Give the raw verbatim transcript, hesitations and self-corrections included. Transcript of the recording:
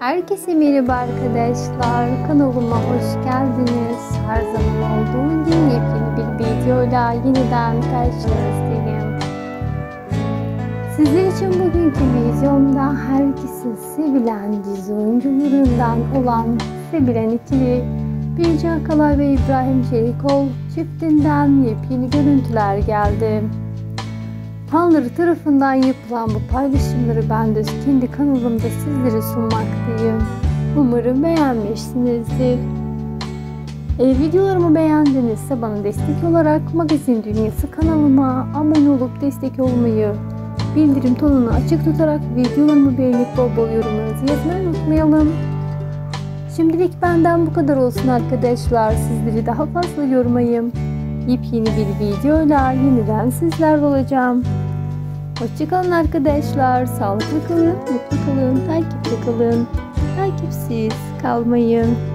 Herkese merhaba arkadaşlar, kanalıma hoş geldiniz. Her zaman olduğu gibi yepyeni bir videoyla yeniden karşınızdayım. Sizler için bugünkü videomda herkesin sevilen dizi oyuncularından olan sevilen ikili Birce Akalay ve İbrahim Çelikkol çiftinden yepyeni görüntüler geldi. Fanları tarafından yapılan bu paylaşımları ben de kendi kanalımda sizlere sunmaktayım. Umarım beğenmişsinizdir. E, videolarımı beğendinizse bana destek olarak Magazin Dünyası kanalıma abone olup destek olmayı, bildirim tonunu açık tutarak videolarımı beğenip bol bol yorumlarınızı yazmayı unutmayalım. Şimdilik benden bu kadar olsun arkadaşlar. Sizleri daha fazla yormayayım. Yepyeni bir videoyla yeniden sizlerle olacağım. Hoşçakalın arkadaşlar. Sağlıklı kalın, mutlu kalın, takipte kalın. Takipsiz kalmayın.